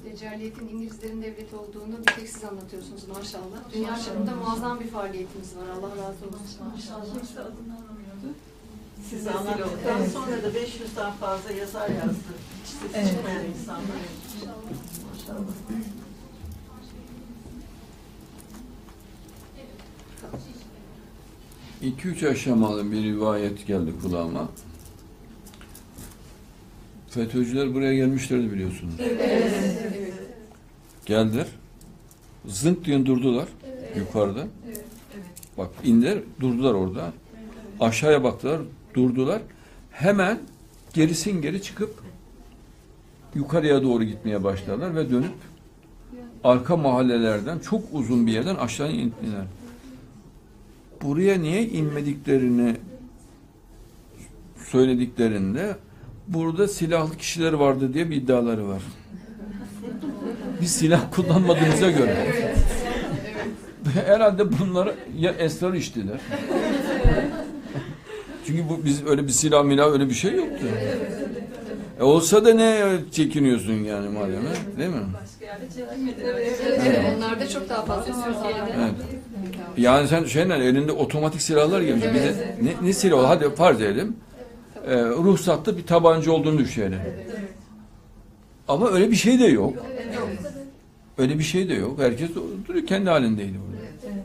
Teccaliyetin İngilizlerin devleti olduğunu bir tek siz anlatıyorsunuz maşallah. Dünya çapında muazzam bir faaliyetimiz var. Allah razı olsun. Maşallah. Kimse adını anlamıyordu. Siz anlattıktan sonra da 500'den fazla yazar yazdı. Hiç sesi çıkmayan insanlar. Maşallah. 2-3 aşamalı bir rivayet geldi kulağıma. FETÖ'cüler buraya gelmişlerdi biliyorsunuz. Evet. Geldiler. Zınk diye durdular yukarıda. Bak indiler, durdular orada. Aşağıya baktılar, durdular. Hemen gerisin geri çıkıp yukarıya doğru gitmeye başladılar ve dönüp arka mahallelerden çok uzun bir yerden aşağıya indiler. Buraya niye inmediklerini söylediklerinde burada silahlı kişiler vardı diye bir iddiaları var. Biz silah kullanmadığımıza göre. Herhalde bunları ya esrar içtiler. Çünkü biz öyle bir silah milah öyle bir şey yoktu. Olsa da ne çekiniyorsun yani madem, değil mi? Evet. Onlar da çok daha fazla Türkiye'de. Evet. Yani sen elinde otomatik silahlar gelmiş. Bize ne silahı? Hadi farz edelim. Ruhsatlı bir tabanca olduğunu düşünelim. Ama öyle bir şey de yok. Öyle bir şey de yok. Herkes duruyor, kendi halindeydi burada.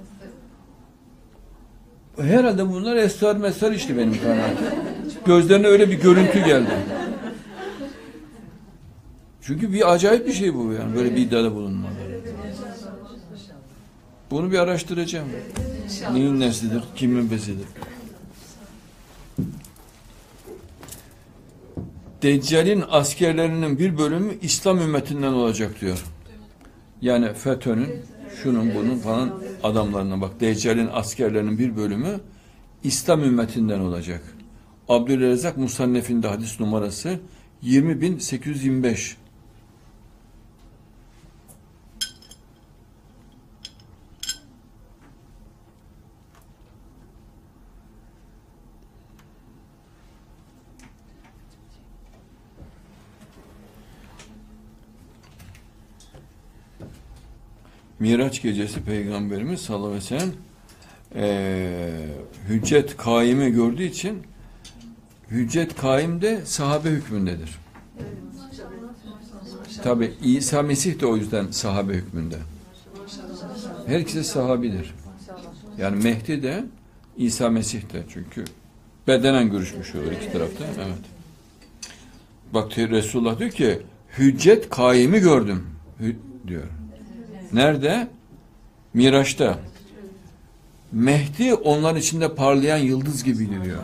Herhalde bunlar esrar mesrar işte benim kanaatim. Gözlerine öyle bir görüntü geldi. Çünkü bir acayip bir şey bu yani. Böyle bir iddiada bulunmalı. Bunu bir araştıracağım. Neyin neslidir, kimin besidir? Deccal'in askerlerinin bir bölümü İslam ümmetinden olacak diyor. Yani FETÖ'nün, şunun bunun falan adamlarına bak. Deccal'in askerlerinin bir bölümü İslam ümmetinden olacak. Abdülrezzak Musannef'inde hadis numarası 20.825. Miraç gecesi Peygamberimiz sallallahu aleyhi ve sellem hüccet kaimi gördüğü için hüccet kaim de sahabe hükmündedir. Tabi İsa Mesih de o yüzden sahabe hükmünde. Herkese sahabidir. Yani Mehdi de İsa Mesih de, çünkü bedenen görüşmüş olur iki tarafta. Evet. Bak Resulullah diyor ki hüccet kaimi gördüm diyor. Nerede? Miraç'ta. Mehdi onların içinde parlayan yıldız gibiydi diyor.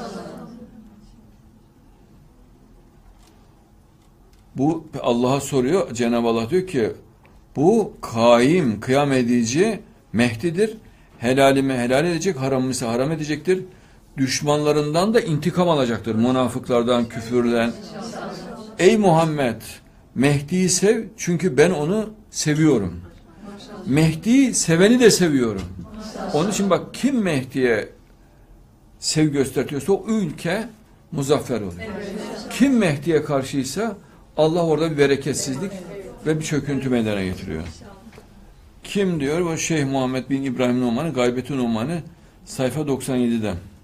Bu Allah'a soruyor. Cenab-ı Allah diyor ki bu kaim, kıyam edici Mehdi'dir. Helalimi helal edecek, haramımı ise haram edecektir. Düşmanlarından da intikam alacaktır. Münafıklardan, küfürden. Ey Muhammed, Mehdi'yi sev çünkü ben onu seviyorum. Mehdi'yi seveni de seviyorum. Onun için bak, kim Mehdi'ye sevgi gösteriyorsa o ülke muzaffer oluyor. Kim Mehdi'ye karşıysa Allah orada bir bereketsizlik ve bir çöküntü meydana getiriyor. Kim diyor? O Şeyh Muhammed bin İbrahim Numan'ı, Gaybet-i Numan'ı sayfa 97'den.